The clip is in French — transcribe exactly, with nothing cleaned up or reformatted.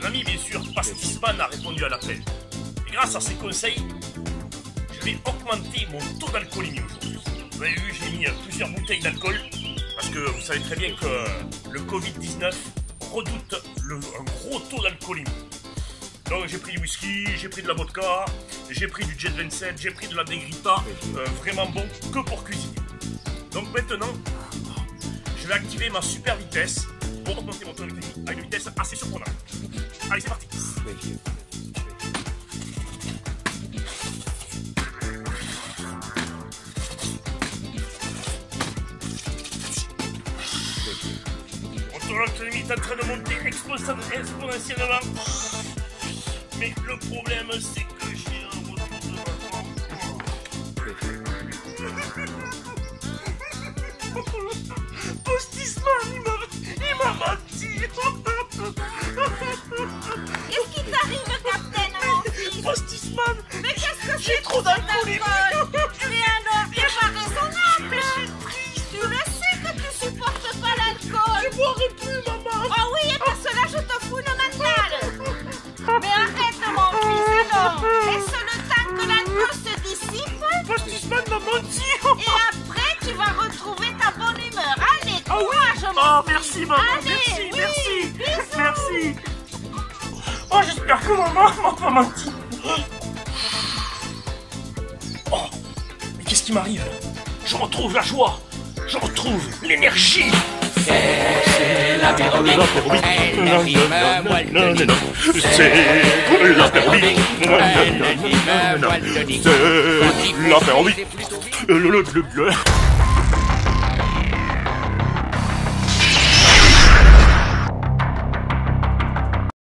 ami, bien sûr, Pastisman a répondu à l'appel. Et grâce à ses conseils, je vais augmenter mon taux d'alcoolémie aujourd'hui. Vous avez vu, j'ai mis plusieurs bouteilles d'alcool, parce que vous savez très bien que le Covid dix-neuf redoute le, un gros taux d'alcoolémie. Donc j'ai pris du whisky, j'ai pris de la vodka, j'ai pris du Jet vingt-sept, j'ai pris de la Negrita, euh, vraiment bon que pour cuisiner. Donc maintenant, je vais activer ma super vitesse pour augmenter mon taux d'alcoolémie à une vitesse assez surprenante. Allez, c'est parti. Mon taux d'alcoolémie est en train de monter exponentiellement. Mais le problème, c'est que j'ai un retour de vacances. Pastisman, il m'a menti. Qu'est-ce qui t'arrive, Captain, mon fils? Pastisman, Mais qu'est-ce que j'ai c'est trop que cet d'alcool. alcool? Tu es un homme bien pas raisonnable. Tu le sais que tu supportes pas l'alcool. Je boirai plus, maman. Ah oui, et parce que là, je te fous une mandale. Mais arrête, mon fils, alors. Laisse le temps que l'alcool se dissipe. Pastisman m'a menti. Et après, tu vas retrouver ta bonne humeur. Allez, Ah oui. courage, mon Oh, fils. merci, maman. Allez, Merci, oui, merci. bisous. Merci. Oh, j'espère que maman m'a pas menti. Oh, mais qu'est-ce qui m'arrive? Je retrouve la joie. Je retrouve l'énergie. C'est l'apéro, elle anime Waldonie. C'est l'apéro, elle anime Waldonie. c'est l'apéro.